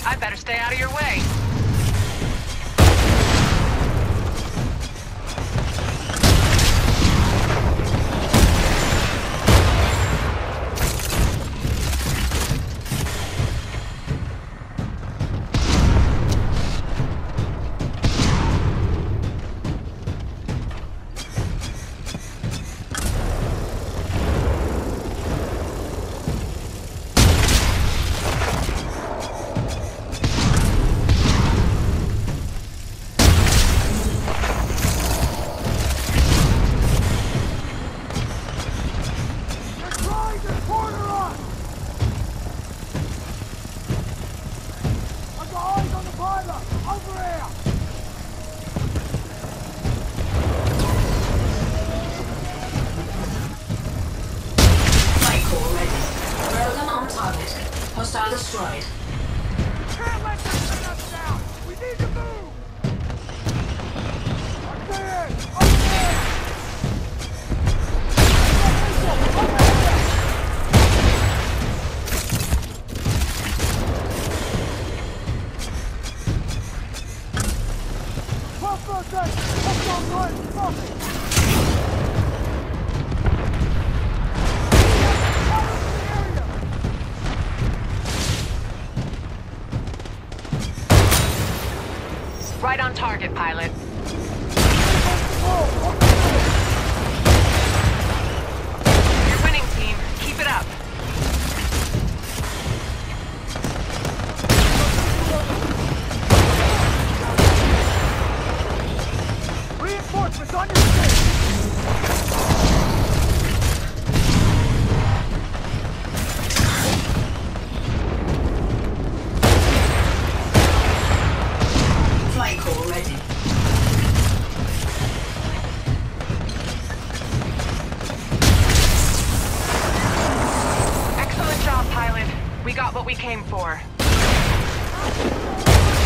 I better stay out of your way. Hostile destroyed. Can't let them pin us down! We need to move! Again! Again! Let's go, boys! Fuck it! Right on target, pilot. You're winning, team. Keep it up. Reinforcements on your station! Flight core ready. Excellent job, pilot. We got what we came for.